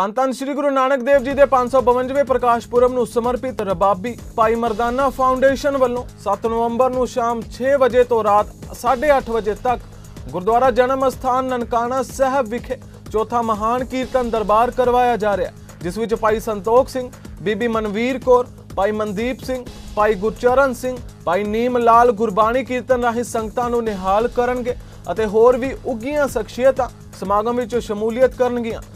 ਧੰਨ ਧੰਨ श्री गुरु नानक देव जी के 552वें प्रकाश पुरब नूं समर्पित रबाबी भाई मरदाना फाउंडेशन वालों 7 नवंबर नूं शाम 6 बजे तो रात 8:30 बजे तक गुरुद्वारा जन्म अस्थान ननकाना साहब विखे चौथा महान कीर्तन दरबार करवाया जा रहा है, जिस विच भाई संतोख सिंह, बीबी मनवीर कौर, भाई मनदीप सिंह, भाई गुरचरण सिंह, भाई नीम लाल गुरबाणी कीर्तन राही संगतां नूं निहाल करनगे अते होर भी उगियां शख्सियतां समागम विच शमूलियत करनगियां।